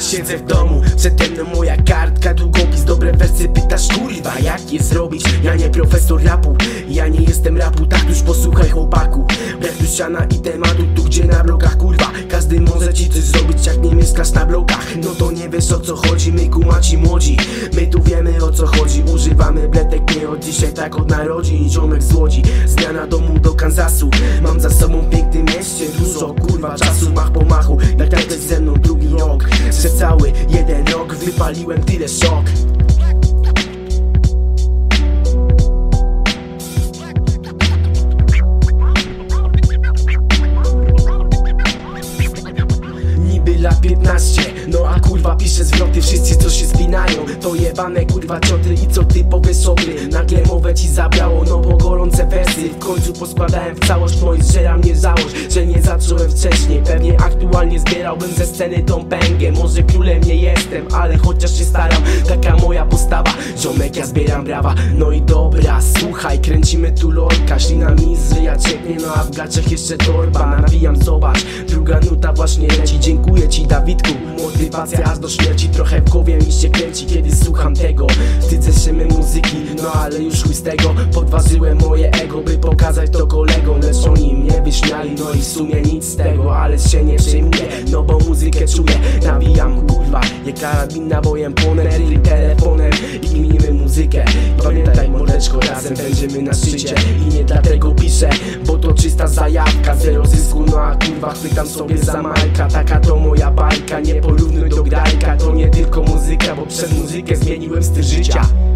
Siedzę w domu, przede mną moja kartka, długopis, dobre wersy, pytasz kurwa jak je zrobić? Ja nie profesor rapu, ja nie jestem rapu, tak już posłuchaj chłopaku. Brak tu ściana i tematu, tu gdzie na blokach kurwa. Każdy może ci coś zrobić, jak nie mieszkasz na blokach. No to nie wiesz o co chodzi, my kumaci młodzi. My tu wiemy o co chodzi, używamy bletek nie od dzisiaj, tak od narodzin. Ziomek z Łodzi, zmiana domu do Kansasu. Mam za sobą w pięknym mieście dużo kurwa czasu, mach po machu, tak też ze mną drugi rok. Przez cały jeden rok wypaliłem tyle szok. Lat 15, no a kurwa piszę zwroty, wszyscy co się spinają. To jebane kurwa ciotry i co typowe szogry. Nagle mowę ci zabrało, no bo gorące wersy w końcu poskładałem w całość. Moi zżera mnie żałość, że nie zacząłem wcześniej. Pewnie aktualnie zbierałbym ze sceny tą pęgę. Może królem nie jestem, ale chociaż się staram. Taka moja postawa, ziomek ja zbieram brawa. No i dobra, słuchaj, kręcimy tu lorka. Ślina mi z ryja cieknie, no a w gaciach jeszcze torba. Nawijam, zobacz, druga nuta właśnie leci. Dziękuję ci Dawidku, motywacja aż do śmierci. Trochę w głowie mi się kręci, kiedy słucham tego. Wstydzę się my muzyki, no ale już chuj z tego. Podważyłem moje ego, by pokazać to kolegom. Lecz oni mnie wyśmiali, no i w sumie nic z tego. Ale się nie przejmuję, no bo muzykę czuję. Nawijam kurwa, je karabin nabojem płonę, ryli telefonem i kminimy muzykę. Pamiętaj mordeczko, razem będziemy na szczycie. I nie dlatego piszę, bo to czysta zajawka. Zero zysku, no a kurwa chwytam sobie za Majka. Taka to moja bajka, nie porównuj do grajka. To nie tylko muzyka, bo przez muzykę zmieniłem styl życia.